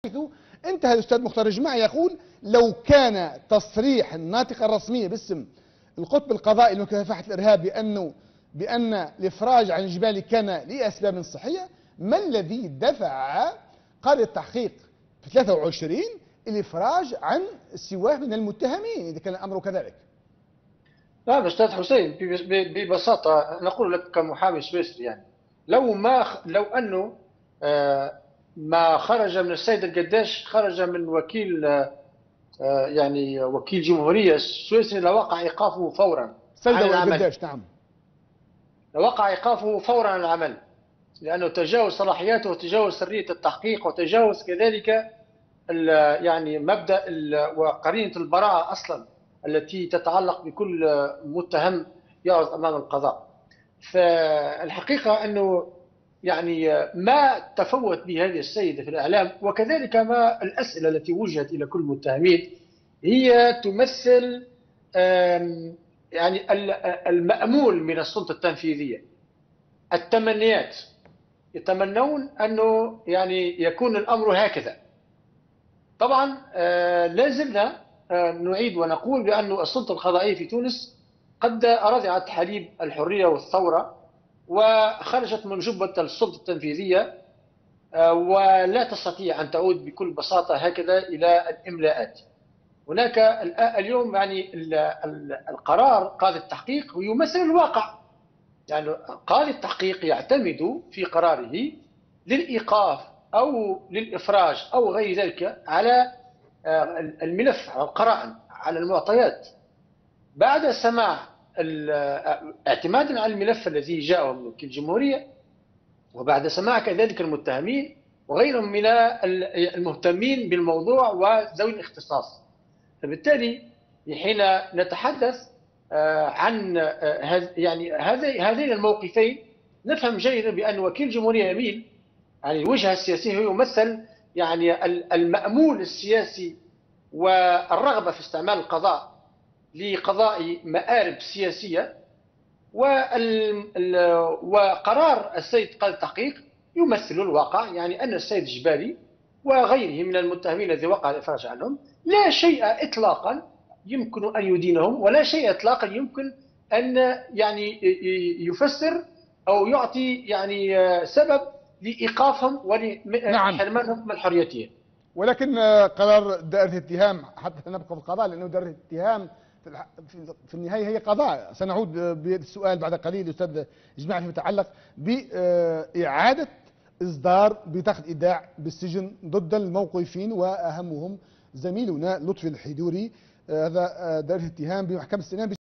انتهى الأستاذ مختار الجماعي يقول: لو كان تصريح الناطقة الرسمية باسم القطب القضائي لمكافحة الإرهاب بأن الإفراج عن الجبال كان لأسباب صحية، ما الذي دفع قاضي التحقيق في 23 الإفراج عن سواه من المتهمين إذا كان الأمر كذلك؟ نعم أستاذ حسين، ببساطة نقول لك كمحامي سويسري، يعني لو أنه ما خرج من السيد القداش خرج من وكيل يعني وكيل جمهورية سويسري لوقع إيقافه فورا عن العمل. القداش نعم، لوقع إيقافه فورا عن العمل، لأنه تجاوز صلاحياته وتجاوز سرية التحقيق وتجاوز كذلك يعني مبدأ وقرينة البراءة أصلا التي تتعلق بكل متهم يعرض أمام القضاء. فالحقيقة أنه يعني ما تفوت به هذه السيدة في الإعلام وكذلك ما الأسئلة التي وجهت إلى كل المتهمين هي تمثل يعني المأمول من السلطة التنفيذية. التمنيات، يتمنون أنه يعني يكون الأمر هكذا. طبعا لازلنا نعيد ونقول بأن السلطة القضائية في تونس قد رضعت حليب الحرية والثورة وخرجت من جبة السلطة التنفيذية، ولا تستطيع أن تعود بكل بساطة هكذا إلى الإملاءات. هناك اليوم يعني القرار قاضي التحقيق يمثل الواقع. يعني قاضي التحقيق يعتمد في قراره للإيقاف أو للإفراج أو غير ذلك على الملف، على القرائن، على المعطيات، بعد سماع اعتمادا على الملف الذي جاء من وكيل الجمهورية، وبعد سماع كذلك المتهمين وغيرهم من المهتمين بالموضوع وذوي الاختصاص. فبالتالي حين نتحدث عن يعني هذين الموقفين نفهم جيدا بأن وكيل الجمهورية يميل، يعني الوجهة السياسية هو يمثل يعني المأمول السياسي والرغبة في استعمال القضاء لقضاء مآرب سياسية، وقرار السيد قاضي التحقيق يمثل الواقع، يعني أن السيد الجبالي وغيره من المتهمين الذي وقع الإفراج عنهم لا شيء إطلاقا يمكن أن يدينهم، ولا شيء إطلاقا يمكن أن يعني يفسر أو يعطي يعني سبب لإيقافهم ولحرمانهم من حريتهم. ولكن قرار دائرة الاتهام، حتى نبقى في القضاء لأنه دائرة الاتهام في النهاية هي قضاء. سنعود بالسؤال بعد قليل أستاذ جماعي فيما يتعلق بإعادة إصدار بطاقة إيداع بالسجن ضد الموقوفين وأهمهم زميلنا لطفي الحدوري. هذا دائرة الاتهام بمحكمة السنان.